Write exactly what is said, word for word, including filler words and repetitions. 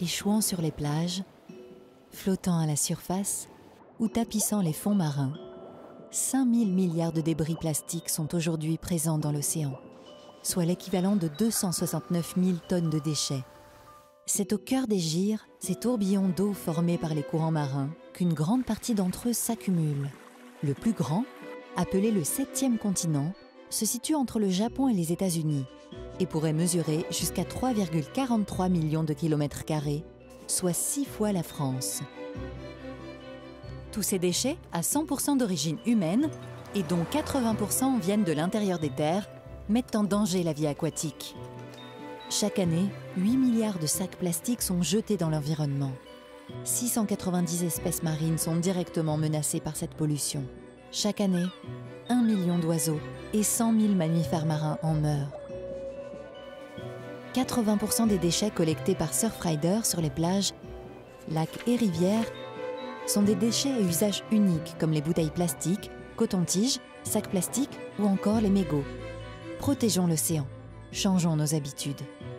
échouant sur les plages, flottant à la surface ou tapissant les fonds marins, cinq mille milliards de débris plastiques sont aujourd'hui présents dans l'océan, soit l'équivalent de deux cent soixante-neuf mille tonnes de déchets. C'est au cœur des gyres, ces tourbillons d'eau formés par les courants marins, qu'une grande partie d'entre eux s'accumulent. Le plus grand, appelé le septième continent, se situe entre le Japon et les États-Unis et pourrait mesurer jusqu'à trois virgule quarante-trois millions de kilomètres carrés, soit six fois la France. Tous ces déchets, à cent pour cent d'origine humaine, et dont quatre-vingts pour cent viennent de l'intérieur des terres, mettent en danger la vie aquatique. Chaque année, huit milliards de sacs plastiques sont jetés dans l'environnement. six cent quatre-vingt-dix espèces marines sont directement menacées par cette pollution. Chaque année, un million d'oiseaux et cent mille mammifères marins en meurent. quatre-vingts pour cent des déchets collectés par Surfrider sur les plages, lacs et rivières sont des déchets à usage unique comme les bouteilles plastiques, cotons-tiges, sacs plastiques ou encore les mégots. Protégeons l'océan, changeons nos habitudes.